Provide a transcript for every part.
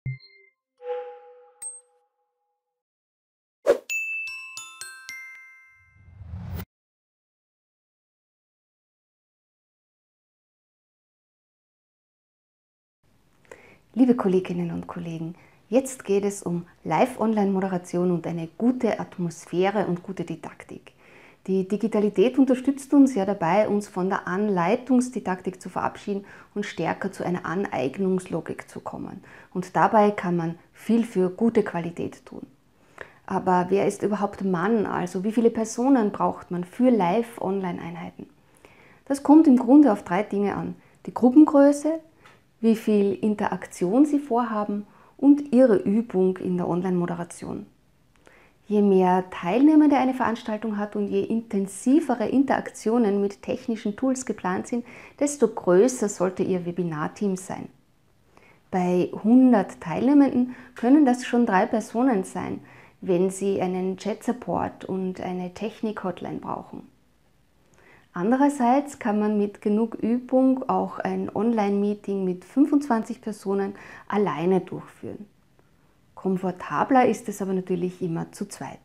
Liebe Kolleginnen und Kollegen, jetzt geht es um Live-Online-Moderation und eine gute Atmosphäre und gute Didaktik. Die Digitalität unterstützt uns ja dabei, uns von der Anleitungsdidaktik zu verabschieden und stärker zu einer Aneignungslogik zu kommen. Und dabei kann man viel für gute Qualität tun. Aber wer ist überhaupt Mann? Also wie viele Personen braucht man für Live-Online-Einheiten? Das kommt im Grunde auf 3 Dinge an: die Gruppengröße, wie viel Interaktion Sie vorhaben und Ihre Übung in der Online-Moderation. Je mehr Teilnehmende eine Veranstaltung hat und je intensivere Interaktionen mit technischen Tools geplant sind, desto größer sollte Ihr Webinar-Team sein. Bei 100 Teilnehmenden können das schon 3 Personen sein, wenn Sie einen Chat-Support und eine Technik-Hotline brauchen. Andererseits kann man mit genug Übung auch ein Online-Meeting mit 25 Personen alleine durchführen. Komfortabler ist es aber natürlich immer zu zweit.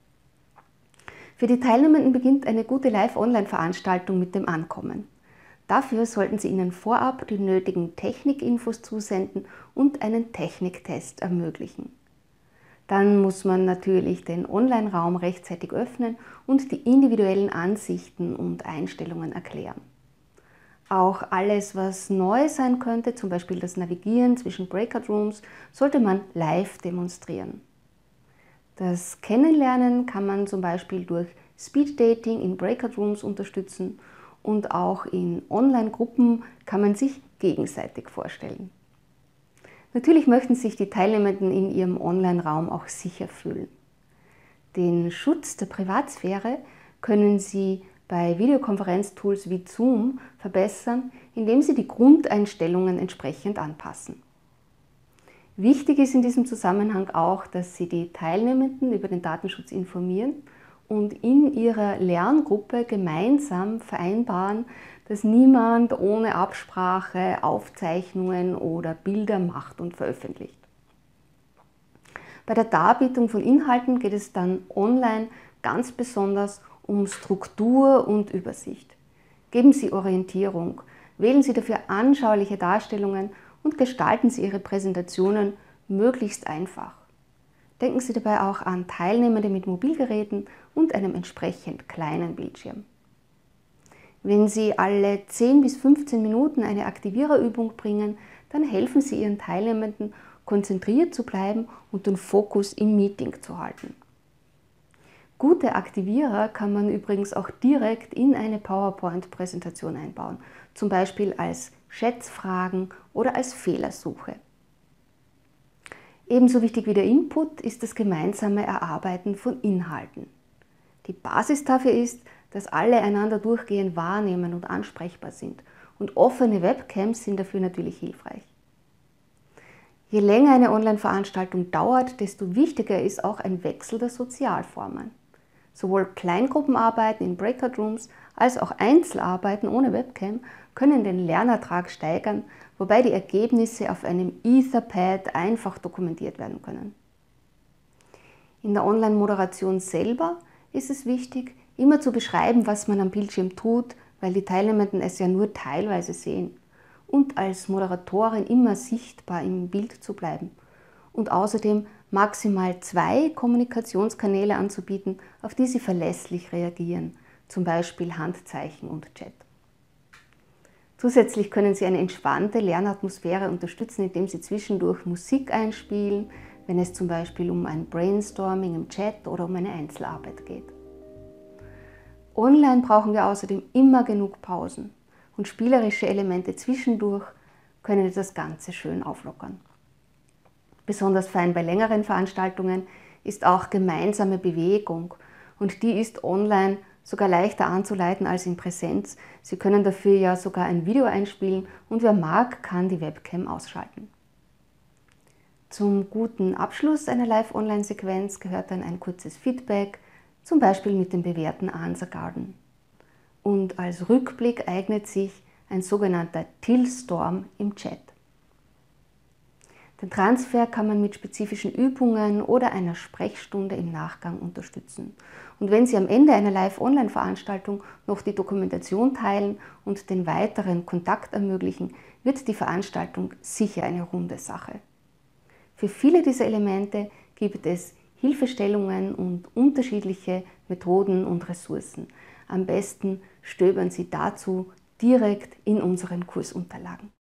Für die Teilnehmenden beginnt eine gute Live-Online-Veranstaltung mit dem Ankommen. Dafür sollten Sie ihnen vorab die nötigen Technikinfos zusenden und einen Techniktest ermöglichen. Dann muss man natürlich den Online-Raum rechtzeitig öffnen und die individuellen Ansichten und Einstellungen erklären. Auch alles, was neu sein könnte, zum Beispiel das Navigieren zwischen Breakout Rooms, sollte man live demonstrieren. Das Kennenlernen kann man zum Beispiel durch Speed Dating in Breakout Rooms unterstützen und auch in Online-Gruppen kann man sich gegenseitig vorstellen. Natürlich möchten sich die Teilnehmenden in ihrem Online-Raum auch sicher fühlen. Den Schutz der Privatsphäre können Sie bei Videokonferenztools wie Zoom verbessern, indem Sie die Grundeinstellungen entsprechend anpassen. Wichtig ist in diesem Zusammenhang auch, dass Sie die Teilnehmenden über den Datenschutz informieren und in Ihrer Lerngruppe gemeinsam vereinbaren, dass niemand ohne Absprache Aufzeichnungen oder Bilder macht und veröffentlicht. Bei der Darbietung von Inhalten geht es dann online ganz besonders um Struktur und Übersicht. Geben Sie Orientierung, wählen Sie dafür anschauliche Darstellungen und gestalten Sie Ihre Präsentationen möglichst einfach. Denken Sie dabei auch an Teilnehmende mit Mobilgeräten und einem entsprechend kleinen Bildschirm. Wenn Sie alle 10 bis 15 Minuten eine Aktiviererübung bringen, dann helfen Sie Ihren Teilnehmenden, konzentriert zu bleiben und den Fokus im Meeting zu halten. Gute Aktivierer kann man übrigens auch direkt in eine PowerPoint-Präsentation einbauen, zum Beispiel als Schätzfragen oder als Fehlersuche. Ebenso wichtig wie der Input ist das gemeinsame Erarbeiten von Inhalten. Die Basis dafür ist, dass alle einander durchgehend wahrnehmen und ansprechbar sind, und offene Webcams sind dafür natürlich hilfreich. Je länger eine Online-Veranstaltung dauert, desto wichtiger ist auch ein Wechsel der Sozialformen. Sowohl Kleingruppenarbeiten in Breakout Rooms als auch Einzelarbeiten ohne Webcam können den Lernertrag steigern, wobei die Ergebnisse auf einem Etherpad einfach dokumentiert werden können. In der Online-Moderation selber ist es wichtig, immer zu beschreiben, was man am Bildschirm tut, weil die Teilnehmenden es ja nur teilweise sehen, und als Moderatorin immer sichtbar im Bild zu bleiben und außerdem maximal 2 Kommunikationskanäle anzubieten, auf die Sie verlässlich reagieren, zum Beispiel Handzeichen und Chat. Zusätzlich können Sie eine entspannte Lernatmosphäre unterstützen, indem Sie zwischendurch Musik einspielen, wenn es zum Beispiel um ein Brainstorming im Chat oder um eine Einzelarbeit geht. Online brauchen wir außerdem immer genug Pausen und spielerische Elemente zwischendurch können das Ganze schön auflockern. Besonders fein bei längeren Veranstaltungen ist auch gemeinsame Bewegung, und die ist online sogar leichter anzuleiten als in Präsenz. Sie können dafür ja sogar ein Video einspielen und wer mag, kann die Webcam ausschalten. Zum guten Abschluss einer Live-Online-Sequenz gehört dann ein kurzes Feedback, zum Beispiel mit dem bewährten Answer Garden. Und als Rückblick eignet sich ein sogenannter Till-Storm im Chat. Den Transfer kann man mit spezifischen Übungen oder einer Sprechstunde im Nachgang unterstützen. Und wenn Sie am Ende einer Live-Online-Veranstaltung noch die Dokumentation teilen und den weiteren Kontakt ermöglichen, wird die Veranstaltung sicher eine runde Sache. Für viele dieser Elemente gibt es Hilfestellungen und unterschiedliche Methoden und Ressourcen. Am besten stöbern Sie dazu direkt in unseren Kursunterlagen.